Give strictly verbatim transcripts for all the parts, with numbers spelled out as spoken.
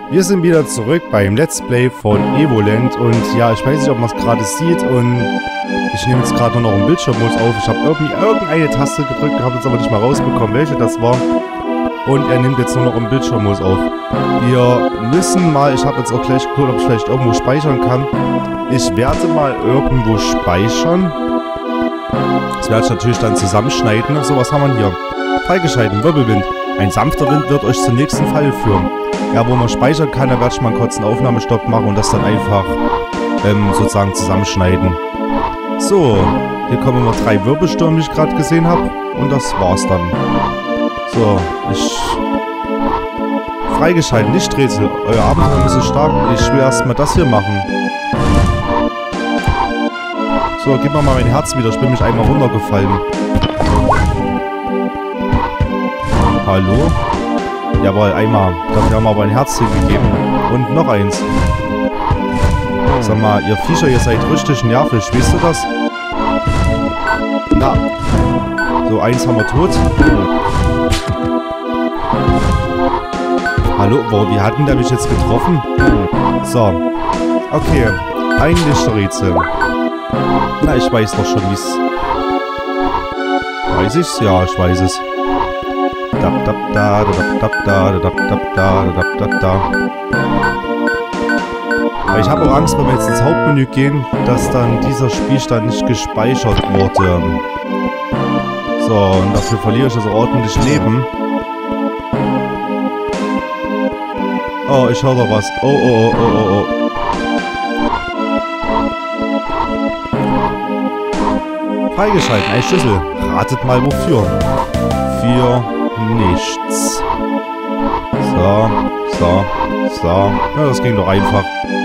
Wir sind wieder zurück beim Let's Play von Evoland und ja, ich weiß nicht, ob man es gerade sieht und ich nehme jetzt gerade noch einen Bildschirmmodus auf. Ich habe irgendwie irgendeine Taste gedrückt, habe jetzt aber nicht mal rausbekommen, welche das war. Und er nimmt jetzt nur noch einen Bildschirmmodus auf. Wir müssen mal, ich habe jetzt auch gleich geguckt, ob ich vielleicht irgendwo speichern kann. Ich werde mal irgendwo speichern. Das werde ich natürlich dann zusammenschneiden. So, was haben wir hier? Freigeschalten, Wirbelwind. Ein sanfter Wind wird euch zum nächsten Fall führen. Ja, wo man speichern kann, da werde ich mal einen kurzen Aufnahmestopp machen und das dann einfach ähm, sozusagen zusammenschneiden. So, hier kommen immer drei Wirbelstürme, die ich gerade gesehen habe. Und das war's dann. So, ich... Freigeschalten, Lichträtsel. Euer Abenteuer ist so stark. Ich will erstmal das hier machen. So, gib mir mal mein Herz wieder. Ich bin mich einmal runtergefallen. Hallo? Jawohl, einmal. Dafür haben wir aber ein Herz hingegeben. Und noch eins. Sag mal, ihr Viecher, ihr seid richtig nervig. Weißt du das? Na. So, eins haben wir tot. Hallo? Wo, wie hat denn der mich jetzt getroffen? So. Okay. Ein Lichträtsel. Na, ich weiß doch schon, wie es... Weiß ich's? Ja, ich weiß es. Dap, dap, da, dap, dap, da, dap, dap, da, dap, dap, da. Ich habe auch Angst, wenn wir jetzt ins Hauptmenü gehen, dass dann dieser Spielstand nicht gespeichert wurde. So, und dafür verliere ich also ordentlich Leben. Oh, ich höre da was. Oh, oh, oh, oh, oh. Freigeschalten, ein Schlüssel. Ratet mal wofür. Für nichts. So, so, so. Ja, das ging doch einfach.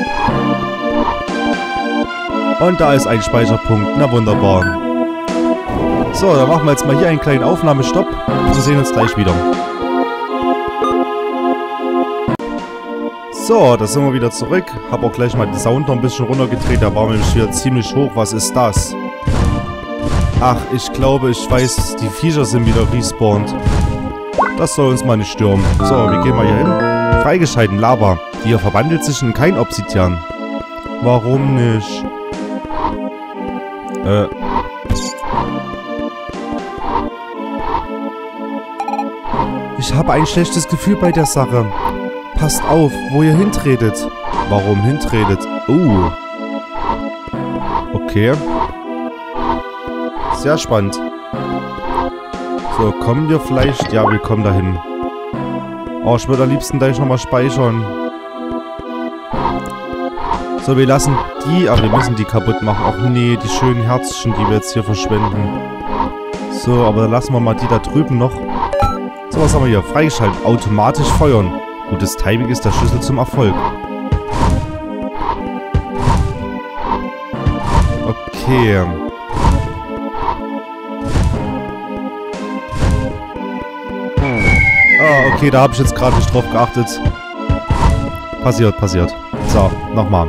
Und da ist ein Speicherpunkt. Na wunderbar. So, dann machen wir jetzt mal hier einen kleinen Aufnahmestopp. Wir sehen uns gleich wieder. So, da sind wir wieder zurück. Hab auch gleich mal den Sound noch ein bisschen runtergedreht. Da war nämlich wieder ziemlich hoch. Was ist das? Ach, ich glaube, ich weiß, die Viecher sind wieder respawned. Das soll uns mal nicht stören. So, wir gehen mal hier hin. Freigeschalten, Lava. Die hier verwandelt sich in kein Obsidian. Warum nicht? Äh. Ich habe ein schlechtes Gefühl bei der Sache. Passt auf, wo ihr hintretet. Warum hintretet? Uh. Okay. Sehr spannend. So, kommen wir vielleicht... Ja, wir kommen dahin. Oh, ich würde am liebsten gleich nochmal speichern. So, wir lassen die... Aber wir müssen die kaputt machen. Ach nee, die schönen Herzchen, die wir jetzt hier verschwenden. So, aber dann lassen wir mal die da drüben noch. So, was haben wir hier? Freigeschaltet. Automatisch feuern. Gutes Timing ist der Schlüssel zum Erfolg. Okay. Ah, okay, da habe ich jetzt gerade nicht drauf geachtet. Passiert, passiert. So, nochmal.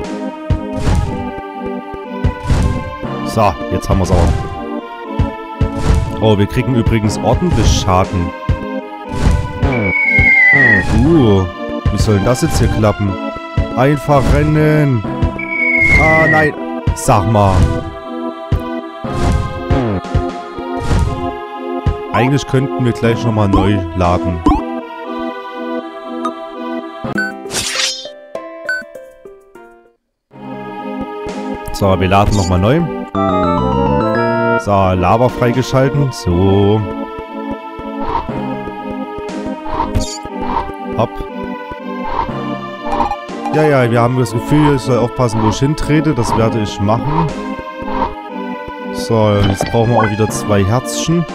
So, jetzt haben wir es auch. Oh, wir kriegen übrigens ordentlich Schaden. Uh, wie soll denn das jetzt hier klappen? Einfach rennen. Ah, nein. Sag mal. Eigentlich könnten wir gleich nochmal neu laden. So, wir laden nochmal neu. So, Lava freigeschalten. So. Hopp. Ja, ja, wir haben das Gefühl, ich soll aufpassen, wo ich hintrete. Das werde ich machen. So, jetzt brauchen wir auch wieder zwei Herzchen.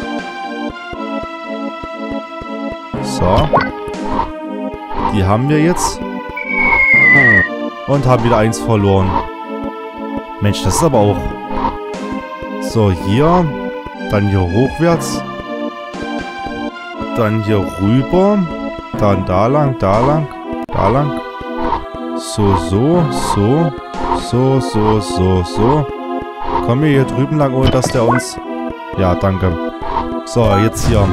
So. Die haben wir jetzt. Und haben wieder eins verloren. Mensch, das ist aber auch... So, hier. Dann hier hochwärts. Dann hier rüber. Dann da lang, da lang, da lang. So, so, so. So, so, so, so. Kommen wir hier drüben lang, ohne dass der uns... Ja, danke. So, jetzt hier.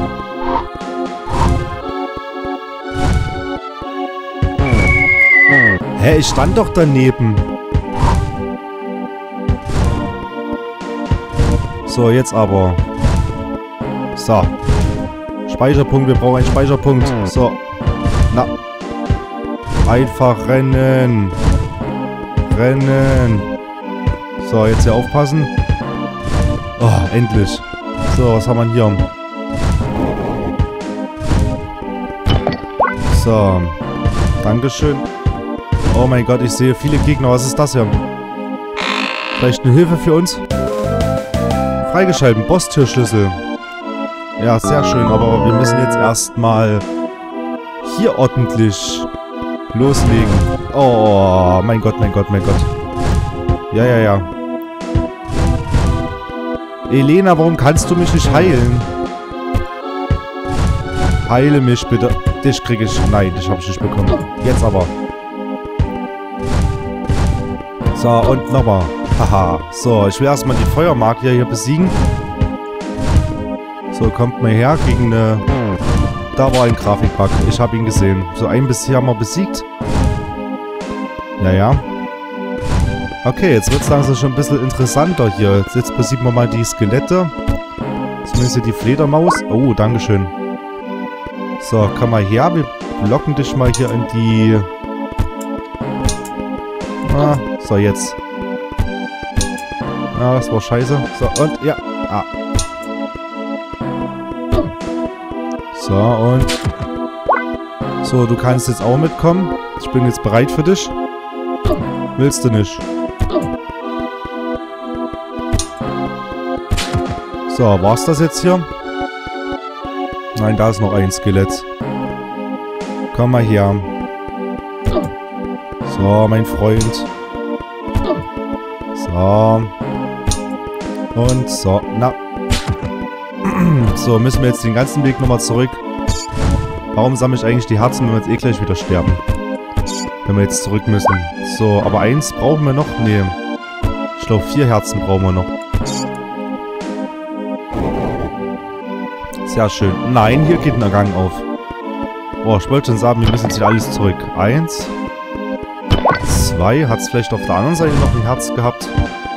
Hä, ich stand doch daneben. So, jetzt aber. So. Speicherpunkt, wir brauchen einen Speicherpunkt. So. Na. Einfach rennen. Rennen. So, jetzt hier aufpassen. Oh, endlich. So, was haben wir hier? So. Dankeschön. Oh mein Gott, ich sehe viele Gegner. Was ist das hier? Vielleicht eine Hilfe für uns? Freigeschalten. Boss-Türschlüssel. Ja, sehr schön. Aber wir müssen jetzt erstmal hier ordentlich loslegen. Oh, mein Gott, mein Gott, mein Gott. Ja, ja, ja. Elena, warum kannst du mich nicht heilen? Heile mich bitte. Dich kriege ich. Nein, dich habe ich nicht bekommen. Jetzt aber. So, und nochmal. Haha. So, ich will erstmal die Feuermagier hier besiegen. So, kommt mal her gegen eine... Da war ein Grafikbug. Ich habe ihn gesehen. So, einen bisher haben wir besiegt. Ja, ja. Okay, jetzt wird es langsam schon ein bisschen interessanter hier. Jetzt besiegen wir mal die Skelette. Zumindest hier die Fledermaus. Oh, dankeschön. So, komm mal her. Wir locken dich mal hier in die... Ah, so, jetzt. Ah, das war scheiße. So, und ja. Ah. So, und... So, du kannst jetzt auch mitkommen. Ich bin jetzt bereit für dich. Willst du nicht? So, war's das jetzt hier? Nein, da ist noch ein Skelett. Komm mal her. So, mein Freund. So. Und so. Na. So, müssen wir jetzt den ganzen Weg nochmal zurück. Warum sammle ich eigentlich die Herzen, wenn wir jetzt eh gleich wieder sterben? Wenn wir jetzt zurück müssen. So, aber eins brauchen wir noch? Nee. Ich glaube, vier Herzen brauchen wir noch. Sehr schön. Nein, hier geht ein Gang auf. Boah, ich wollte schon sagen, wir müssen jetzt wieder alles zurück. Eins. Zwei. Hat es vielleicht auf der anderen Seite noch ein Herz gehabt?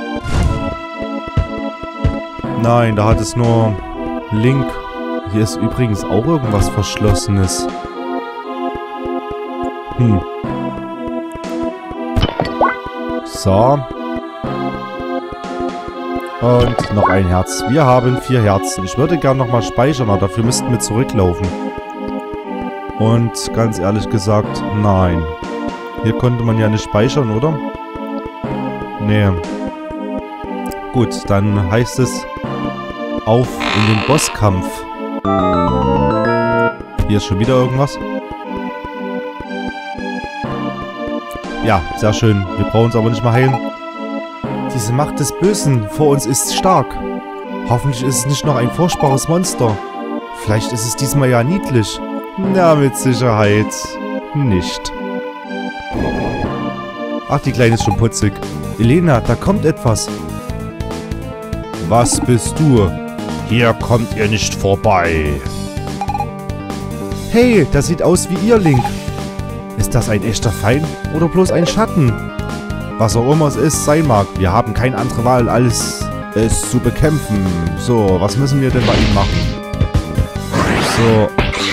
Nein, da hat es nur Link. Hier ist übrigens auch irgendwas Verschlossenes. Hm. So. Und noch ein Herz. Wir haben vier Herzen. Ich würde gerne nochmal speichern, aber dafür müssten wir zurücklaufen. Und ganz ehrlich gesagt, nein. Hier konnte man ja nicht speichern, oder? Nee. Gut, dann heißt es auf in den Bosskampf. Hier ist schon wieder irgendwas. Ja, sehr schön. Wir brauchen uns aber nicht mehr heilen. Diese Macht des Bösen vor uns ist stark. Hoffentlich ist es nicht noch ein furchtbares Monster. Vielleicht ist es diesmal ja niedlich. Na, mit Sicherheit nicht. Ach, die Kleine ist schon putzig. Elena, da kommt etwas. Was bist du? Hier kommt ihr nicht vorbei. Hey, das sieht aus wie ihr, Link. Ist das ein echter Feind oder bloß ein Schatten? Was auch immer es ist, sein mag. Wir haben keine andere Wahl, als es zu bekämpfen. So, was müssen wir denn bei ihm machen? So.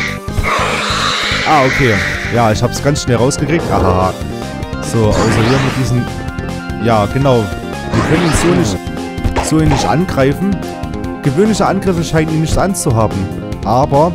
Ah, okay. Ja, ich habe es ganz schnell rausgekriegt. Aha. So, außer hier mit diesen... Ja, genau. Wir können ihn so nicht, so ihn nicht angreifen. Gewöhnliche Angriffe scheinen ihn nicht anzuhaben. Aber...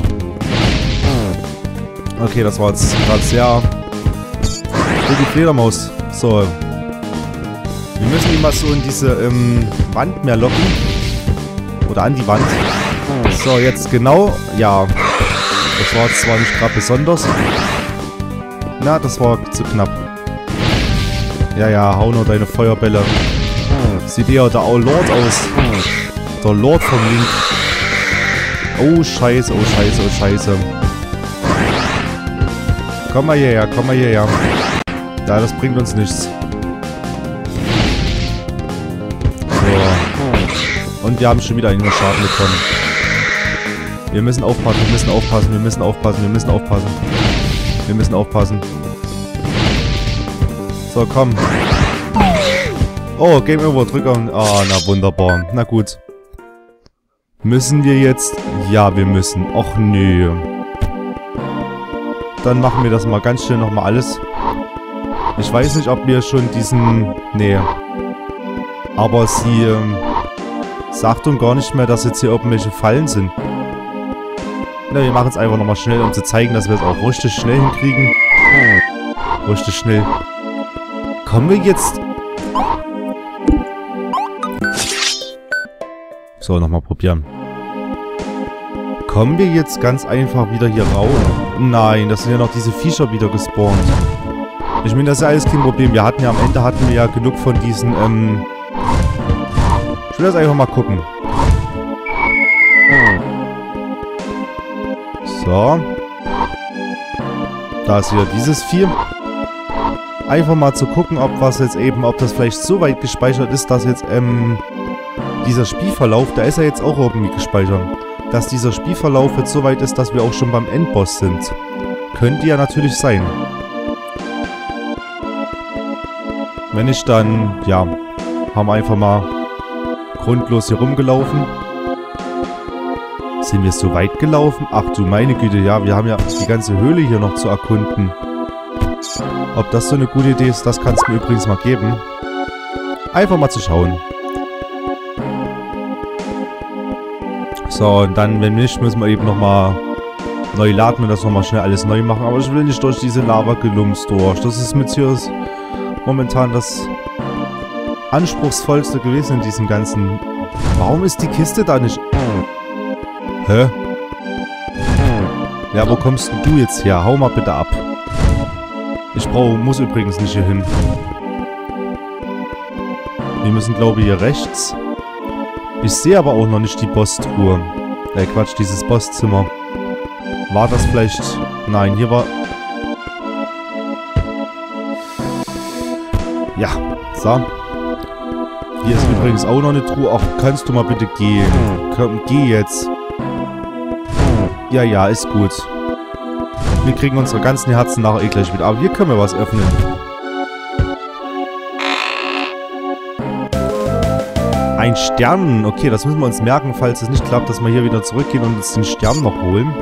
Okay, das war jetzt gerade sehr... Für die Fledermaus. So. Wir müssen ihn mal so in diese ähm, Wand mehr locken. Oder an die Wand. So, jetzt genau. Ja. Das war jetzt zwar nicht gerade besonders. Na, das war zu knapp. Ja, ja, hau nur deine Feuerbälle. Sieht eher der Lord aus. Der Lord vom Link. Oh, scheiße, oh, scheiße, oh, scheiße. Komm mal hierher, komm mal hierher. Ja, das bringt uns nichts. So. Und wir haben schon wieder einen Schaden bekommen. Wir müssen aufpassen, wir müssen aufpassen, wir müssen aufpassen, wir müssen aufpassen. Wir müssen aufpassen. So, komm. Oh, Game Over. Drück auf... Ah, na wunderbar. Na gut. Müssen wir jetzt... Ja, wir müssen. Och, nö. Dann machen wir das mal ganz schnell nochmal alles. Ich weiß nicht, ob wir schon diesen... Nee. Aber sie... Ähm, sagt uns gar nicht mehr, dass jetzt hier irgendwelche Fallen sind. Na, wir machen es einfach nochmal schnell, um zu zeigen, dass wir es auch richtig schnell hinkriegen. Richtig schnell. Kommen wir jetzt... So, nochmal probieren. Kommen wir jetzt ganz einfach wieder hier raus? Nein, das sind ja noch diese Viecher wieder gespawnt. Ich meine, das ist ja alles kein Problem. Wir hatten ja am Ende hatten wir ja genug von diesen, ähm... Ich will das einfach mal gucken. So. Da ist wieder dieses Vieh. Einfach mal zu gucken, ob was jetzt eben, ob das vielleicht so weit gespeichert ist, dass jetzt, ähm... dieser Spielverlauf, da ist ja jetzt auch irgendwie gespeichert. Dass dieser Spielverlauf jetzt so weit ist, dass wir auch schon beim Endboss sind. Könnte ja natürlich sein. Wenn nicht, dann, ja, haben wir einfach mal grundlos hier rumgelaufen. Sind wir so weit gelaufen? Ach du meine Güte, ja, wir haben ja die ganze Höhle hier noch zu erkunden. Ob das so eine gute Idee ist, das kannst du mir übrigens mal geben. Einfach mal zu schauen. So, und dann, wenn nicht, müssen wir eben nochmal neu laden und das nochmal schnell alles neu machen. Aber ich will nicht durch diese Lava-Gelumps durch. Das ist mit hier momentan das anspruchsvollste gewesen in diesem ganzen... Warum ist die Kiste da nicht... Hä? Ja, wo kommst denn du jetzt her? Hau mal bitte ab. Ich brauche... Muss übrigens nicht hier hin. Wir müssen, glaube ich, hier rechts... Ich sehe aber auch noch nicht die Boss-Truhe. Äh, Quatsch, dieses Bosszimmer. War das vielleicht... Nein, hier war... Ja, so. Hier ist übrigens auch noch eine Truhe. Ach, kannst du mal bitte gehen? Komm, geh jetzt. Ja, ja, ist gut. Wir kriegen unsere ganzen Herzen nachher eh gleich wieder. Aber hier können wir was öffnen. Ein Stern. Okay, das müssen wir uns merken, falls es nicht klappt, dass wir hier wieder zurückgehen und uns den Stern noch holen.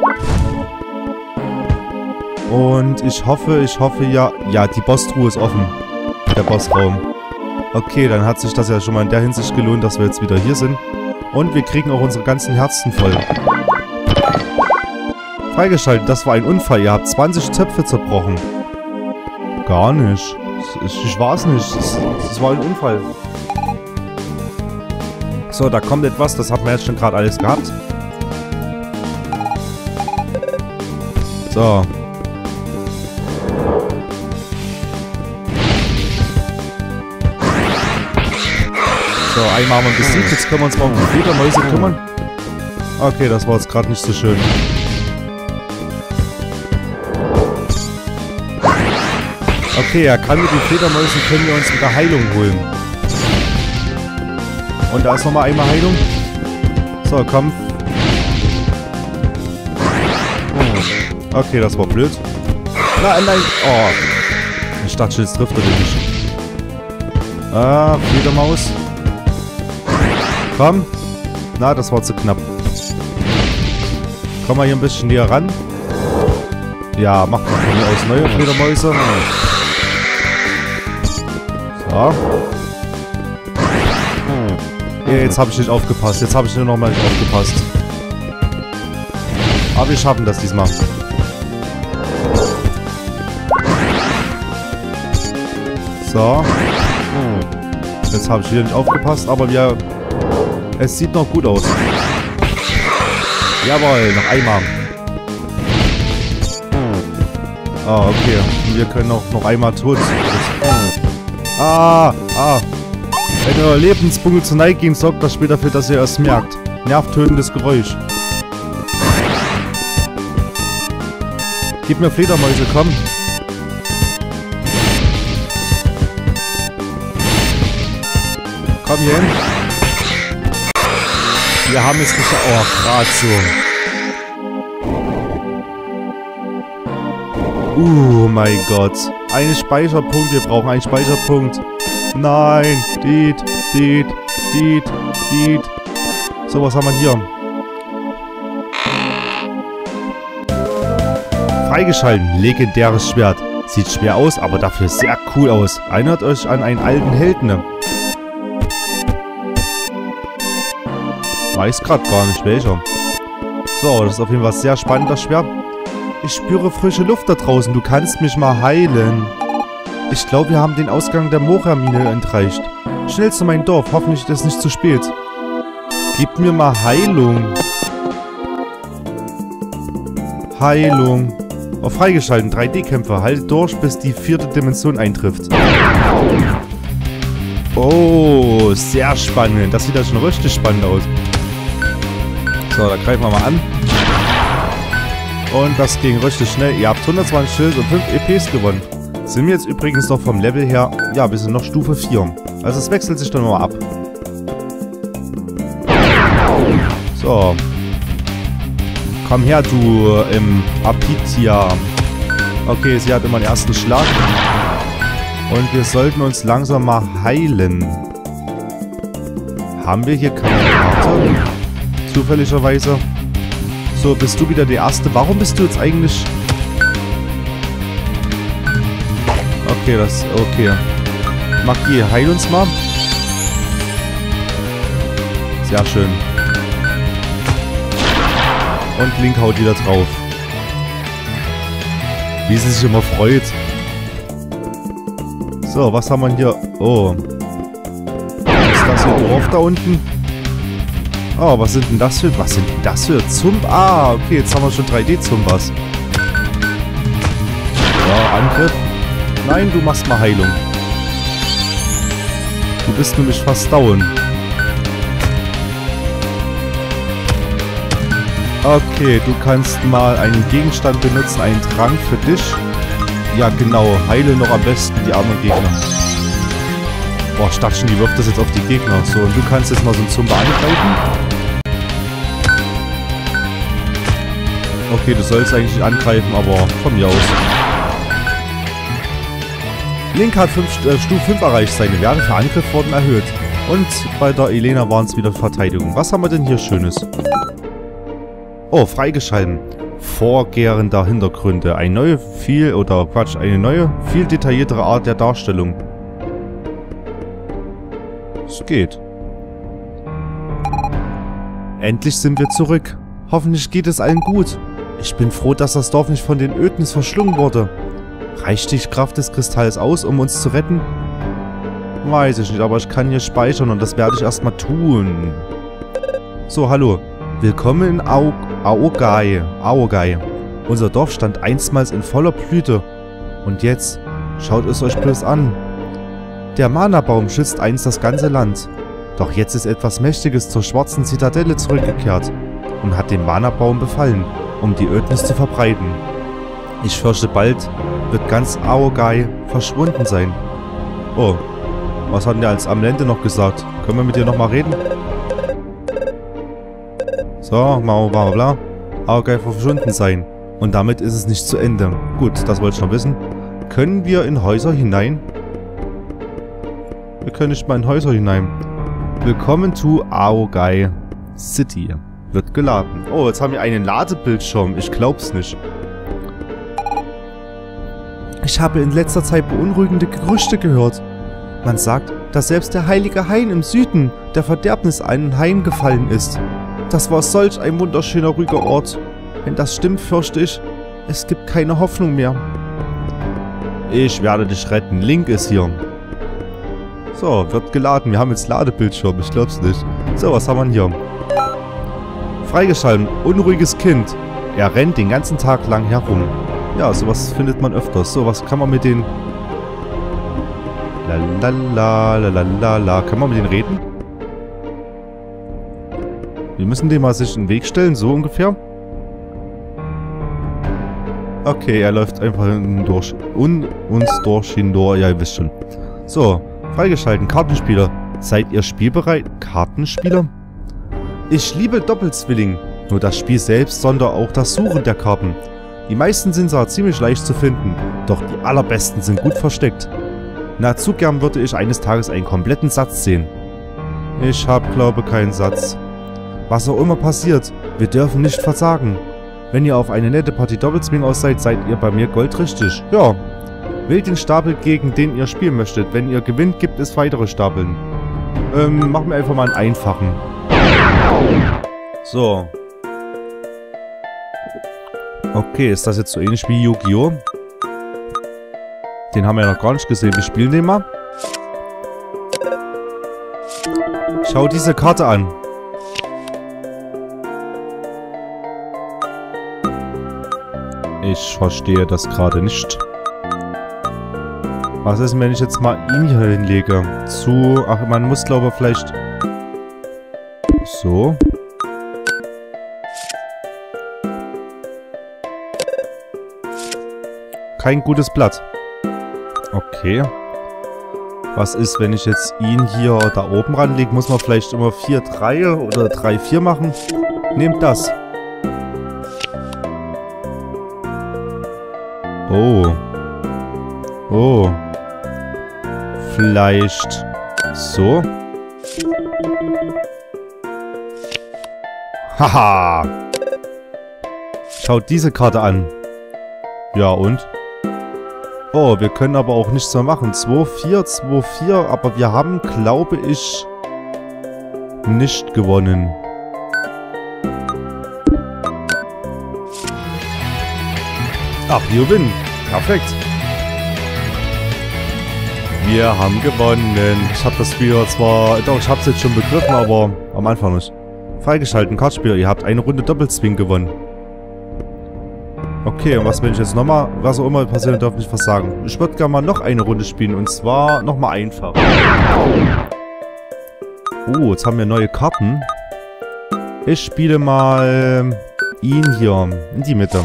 Und ich hoffe, ich hoffe ja... Ja, die Boss-Truhe ist offen. Der Bossraum. Okay, dann hat sich das ja schon mal in der Hinsicht gelohnt, dass wir jetzt wieder hier sind. Und wir kriegen auch unsere ganzen Herzen voll. Freigeschaltet, das war ein Unfall. Ihr habt zwanzig Zöpfe zerbrochen. Gar nicht. Ich, ich weiß nicht. Das, das war ein Unfall. So, da kommt etwas. Das hat man jetzt schon gerade alles gehabt. So. So, einmal haben wir besiegt. Jetzt können wir uns mal um die Fledermäuse kümmern. Okay, das war jetzt gerade nicht so schön. Okay, er kann mit den Fledermäusen, können wir uns wieder Heilung holen. Und da ist nochmal einmal Heilung. So, komm. Okay, das war blöd. Nein, nein. Oh. Ich dachte schon, jetzt trifft er den nicht. Ah, Fledermaus. Komm. Na, das war zu knapp. Komm mal hier ein bisschen näher ran. Ja, macht mal von mir aus neue Fledermäuse. So. Ja, jetzt habe ich nicht aufgepasst. Jetzt habe ich nur noch mal nicht aufgepasst. Aber wir schaffen das diesmal. So. Jetzt habe ich wieder nicht aufgepasst, aber wir... Es sieht noch gut aus. Jawohl, noch einmal. Ah, okay. Und wir können auch noch einmal tot. Ah, ah. Wenn euer Lebenspunkte zur Neige gehen, sorgt das später dafür, dass ihr es merkt. Nervtötendes Geräusch. Gib mir Fledermäuse, komm. Komm hier hin. Wir haben es geschafft. Oh, gerade so. Oh mein Gott. Einen Speicherpunkt. Wir brauchen einen Speicherpunkt. Nein. Diet, diet, diet, diet. So, was haben wir hier? Freigeschalten. Legendäres Schwert. Sieht schwer aus, aber dafür sehr cool aus. Erinnert euch an einen alten Helden. Ne? Weiß gerade gar nicht welcher. So, das ist auf jeden Fall sehr spannend, das Schwert. Ich spüre frische Luft da draußen. Du kannst mich mal heilen. Ich glaube, wir haben den Ausgang der Moria-Mine entreicht. Schnell zu meinem Dorf. Hoffentlich ist es nicht zu spät. Gib mir mal Heilung. Heilung. Auf freigeschalten. drei D-Kämpfer. Halte durch, bis die vierte Dimension eintrifft. Oh, sehr spannend. Das sieht ja schon richtig spannend aus. So, da greifen wir mal an. Und das ging richtig schnell. Ihr habt hundertzwanzig Schild und fünf E Ps gewonnen. Sind wir jetzt übrigens noch vom Level her... Ja, wir sind noch Stufe vier. Also es wechselt sich dann mal ab. So. Komm her, du im Apitia. Okay, sie hat immer den ersten Schlag. Und wir sollten uns langsam mal heilen. Haben wir hier keine Karte? Zufälligerweise. So, bist du wieder der Erste. Warum bist du jetzt eigentlich... Okay, das... Okay. Magie, heil uns mal. Sehr schön. Und Link haut wieder drauf. Wie sie sich immer freut. So, was haben wir hier? Oh. Was ist das hier drauf da unten? Oh, was sind denn das für... Was sind denn das für Zumba? Ah, okay, jetzt haben wir schon drei D-Zumbas. So, Angriff. Nein, du machst mal Heilung. Du bist nämlich fast down. Okay, du kannst mal einen Gegenstand benutzen, einen Trank für dich. Ja, genau. Heile noch am besten die armen Gegner. Boah, ich dachte schon, die wirft das jetzt auf die Gegner. So, und du kannst jetzt mal so einen Zumba angreifen. Okay, du sollst eigentlich nicht angreifen, aber von mir aus. Link hat fünf, äh, Stufe fünf erreicht. Seine Werte für Angriff wurden erhöht. Und bei der Elena waren es wieder Verteidigung. Was haben wir denn hier Schönes? Oh, freigeschalten. Vorgärender Hintergründe. Eine neue, viel, oder Quatsch, eine neue, viel detailliertere Art der Darstellung. Es geht. Endlich sind wir zurück. Hoffentlich geht es allen gut. Ich bin froh, dass das Dorf nicht von den Ödnis verschlungen wurde. Reicht die Kraft des Kristalls aus, um uns zu retten? Weiß ich nicht, aber ich kann hier speichern und das werde ich erstmal tun. So, hallo. Willkommen in Ao Aogai. Aogai. Unser Dorf stand einstmals in voller Blüte. Und jetzt, schaut es euch bloß an. Der Mana-Baum schützt einst das ganze Land. Doch jetzt ist etwas Mächtiges zur schwarzen Zitadelle zurückgekehrt und hat den Mana-Baum befallen, um die Ödnis zu verbreiten. Ich fürchte, bald wird ganz Aogai verschwunden sein. Oh, was hat denn der als Amlente noch gesagt? Können wir mit dir nochmal reden? So, bla bla bla. Aogai verschwunden sein. Und damit ist es nicht zu Ende. Gut, das wollte ich noch wissen. Können wir in Häuser hinein? Wir können nicht mal in Häuser hinein. Willkommen to Aogai City. Wird geladen. Oh, jetzt haben wir einen Ladebildschirm. Ich glaub's nicht. Ich habe in letzter Zeit beunruhigende Gerüchte gehört. Man sagt, dass selbst der heilige Hain im Süden der Verderbnis anheimgefallen ist. Das war solch ein wunderschöner, ruhiger Ort. Wenn das stimmt, fürchte ich, es gibt keine Hoffnung mehr. Ich werde dich retten. Link ist hier. So, wird geladen. Wir haben jetzt Ladebildschirm. Ich glaub's nicht. So, was haben wir hier? Freigeschalten. Unruhiges Kind. Er rennt den ganzen Tag lang herum. Ja, sowas findet man öfters. So, was kann man mit den... Lalala, lalala. Kann man mit denen reden? Wir müssen dem mal sich in den Weg stellen, so ungefähr. Okay, er läuft einfach durch. Und uns durch hindurch. Ja, ihr wisst schon. So, freigeschalten. Kartenspieler. Seid ihr spielbereit? Kartenspieler? Ich liebe Doppelzwilling. Nur das Spiel selbst, sondern auch das Suchen der Karten. Die meisten sind zwar ziemlich leicht zu finden, doch die allerbesten sind gut versteckt. Na, zu gern würde ich eines Tages einen kompletten Satz sehen. Ich hab, glaube, keinen Satz. Was auch immer passiert, wir dürfen nicht versagen. Wenn ihr auf eine nette Partie Doppelzwing aus seid, seid ihr bei mir goldrichtig. Ja. Wählt den Stapel, gegen den ihr spielen möchtet. Wenn ihr gewinnt, gibt es weitere Stapeln. Ähm, machen wir einfach mal einen einfachen. So. Okay, ist das jetzt so ähnlich wie Yu-Gi-Oh? Den haben wir ja noch gar nicht gesehen. Wir spielen den mal. Schau diese Karte an. Ich verstehe das gerade nicht. Was ist, wenn ich jetzt mal ihn hier hinlege? Zu... Ach, man muss, glaube ich, vielleicht... So. Kein gutes Blatt. Okay. Was ist, wenn ich jetzt ihn hier da oben ranlege? Muss man vielleicht immer vier drei oder drei vier machen? Nehmt das. Oh. Oh. Vielleicht so. Haha. Schaut diese Karte an. Ja, und? Oh, wir können aber auch nichts mehr machen. zwei vier, zwei vier, aber wir haben, glaube ich, nicht gewonnen. Ach, you win. Perfekt. Wir haben gewonnen. Ich habe das Spiel zwar... Doch, ich habe es jetzt schon begriffen, aber am Anfang nicht. Freigeschalten, Kartspiel. Ihr habt eine Runde Doppelzwing gewonnen. Okay, und was, wenn ich jetzt nochmal, was auch immer passieren darf, nicht was sagen. Ich würde gerne mal noch eine Runde spielen, und zwar nochmal einfach. Oh, jetzt haben wir neue Karten. Ich spiele mal ihn hier in die Mitte.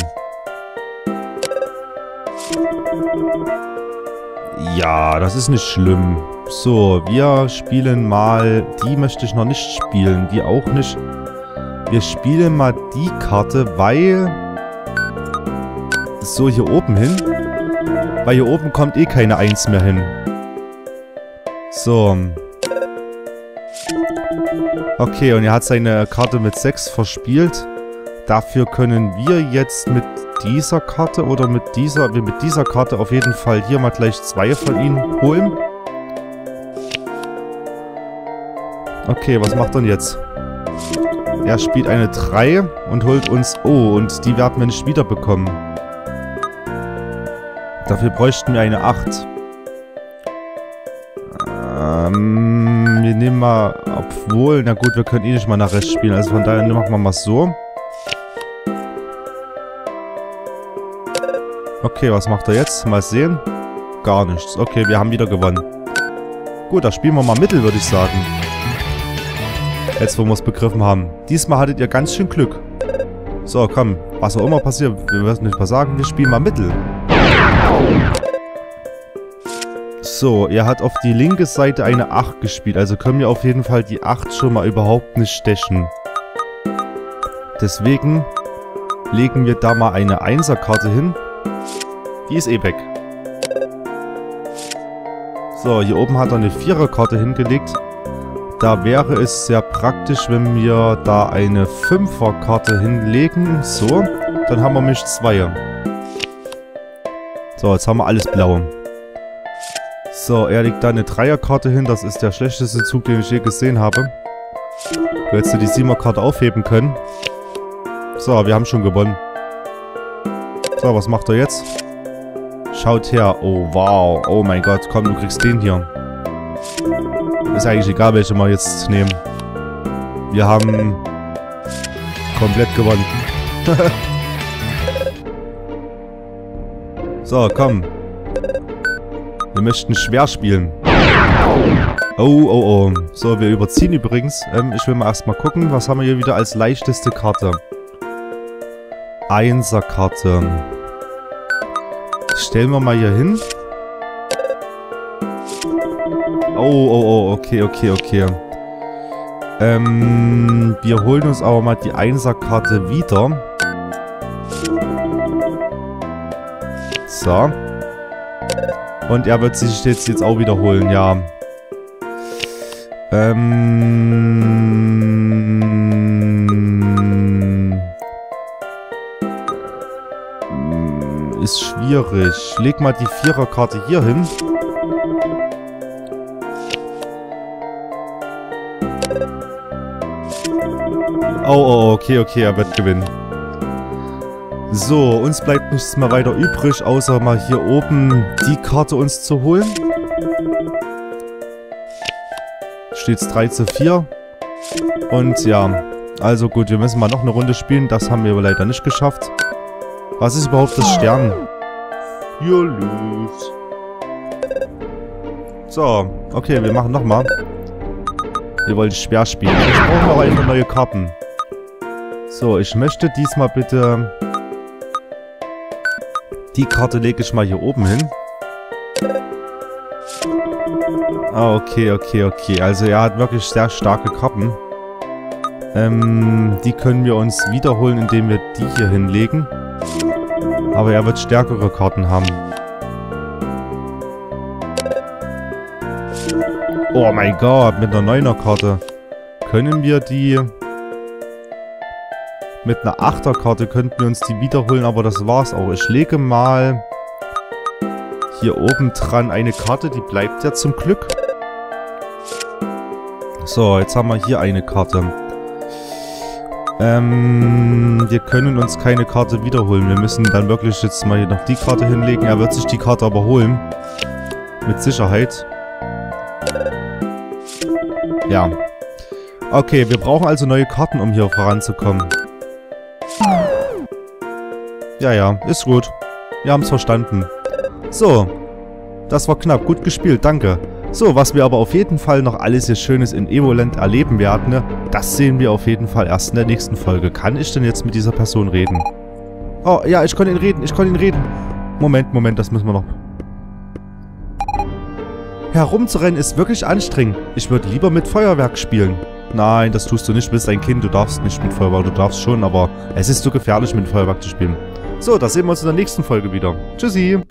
Ja, das ist nicht schlimm. So, wir spielen mal... Die möchte ich noch nicht spielen, die auch nicht. Wir spielen mal die Karte, weil... So, hier oben hin. Weil hier oben kommt eh keine eins mehr hin. So. Okay, und er hat seine Karte mit sechs verspielt. Dafür können wir jetzt mit dieser Karte oder mit dieser, mit dieser Karte auf jeden Fall hier mal gleich zwei von ihnen holen. Okay, was macht er denn jetzt? Er spielt eine drei und holt uns... Oh, und die werden wir nicht wiederbekommen. Dafür bräuchten wir eine acht. Ähm, wir nehmen mal... Obwohl, na gut, wir können eh nicht mal nach rechts spielen. Also von daher machen wir mal so. Okay, was macht er jetzt? Mal sehen. Gar nichts. Okay, wir haben wieder gewonnen. Gut, da spielen wir mal Mittel, würde ich sagen. Jetzt, wo wir es begriffen haben. Diesmal hattet ihr ganz schön Glück. So, komm. Was auch immer passiert, wir werden nicht mal sagen, wir spielen mal Mittel. So, er hat auf die linke Seite eine acht gespielt. Also können wir auf jeden Fall die acht schon mal überhaupt nicht stechen. Deswegen legen wir da mal eine Einser-Karte hin. Die ist eh weg. So, hier oben hat er eine Vierer-Karte hingelegt. Da wäre es sehr praktisch, wenn wir da eine Fünfer-Karte hinlegen. So, dann haben wir mich zwei. So, jetzt haben wir alles blau. So, er legt da eine Dreier-Karte hin. Das ist der schlechteste Zug, den ich je gesehen habe. Du hättest die Siebener-Karte aufheben können. So, wir haben schon gewonnen. So, was macht er jetzt? Schaut her. Oh, wow. Oh mein Gott. Komm, du kriegst den hier. Ist eigentlich egal, welche wir jetzt nehmen. Wir haben komplett gewonnen. So, komm. Wir möchten schwer spielen. Oh, oh, oh. So, wir überziehen übrigens. Ähm, ich will mal erstmal gucken, was haben wir hier wieder als leichteste Karte. Einser-Karte. Stellen wir mal hier hin. Oh, oh, oh, okay, okay, okay. Ähm, wir holen uns aber mal die Einser-Karte wieder. So. Und er wird sich jetzt, jetzt auch wiederholen, ja. Ähm... Ist schwierig. Leg mal die Viererkarte hier hin. Oh, oh, okay, okay, er wird gewinnen. So, uns bleibt nichts mehr weiter übrig, außer mal hier oben die Karte uns zu holen. Steht's drei zu vier. Und ja, also gut, wir müssen mal noch eine Runde spielen. Das haben wir aber leider nicht geschafft. Was ist überhaupt das Stern? Hier los. So, okay, wir machen nochmal. Wir wollen schwer spielen. Ich brauche aber eine neue Karten. So, ich möchte diesmal bitte... Die Karte lege ich mal hier oben hin. Ah, okay, okay, okay. Also er hat wirklich sehr starke Karten. Ähm, die können wir uns wiederholen, indem wir die hier hinlegen. Aber er wird stärkere Karten haben. Oh mein Gott, mit einer neuner Karte können wir die... Mit einer Achterkarte könnten wir uns die wiederholen, aber das war's auch. Ich lege mal hier oben dran eine Karte, die bleibt ja zum Glück. So, jetzt haben wir hier eine Karte. Ähm, wir können uns keine Karte wiederholen. Wir müssen dann wirklich jetzt mal hier noch die Karte hinlegen. Er wird sich die Karte aber holen. Mit Sicherheit. Ja. Okay, wir brauchen also neue Karten, um hier voranzukommen. Ja, ja, ist gut. Wir haben es verstanden. So, das war knapp. Gut gespielt, danke. So, was wir aber auf jeden Fall noch alles hier Schönes in Evoland erleben werden, ne, das sehen wir auf jeden Fall erst in der nächsten Folge. Kann ich denn jetzt mit dieser Person reden? Oh, ja, ich kann ihn reden, ich kann ihn reden. Moment, Moment, das müssen wir noch... Herumzurennen ist wirklich anstrengend. Ich würde lieber mit Feuerwerk spielen. Nein, das tust du nicht, du bist ein Kind, du darfst nicht mit Feuerwerk, du darfst schon, aber es ist so gefährlich mit Feuerwerk zu spielen. So, da sehen wir uns in der nächsten Folge wieder. Tschüssi!